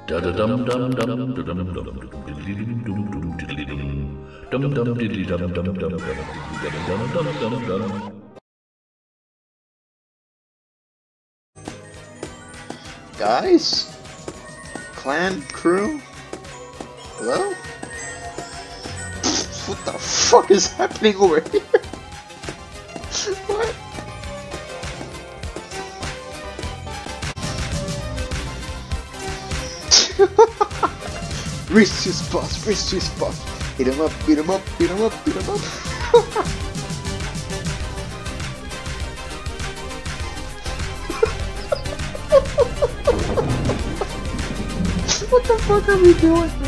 Da da dum dum dum da dum dum diddly dum dum diddly dum diddly dum dum dum dum. Guys? Clan? Crew? Hello? What the fuck is happening over here? What? Reach his boss, reach his boss. Beat him up, beat him up, beat him up, beat him up. What the fuck are we doing?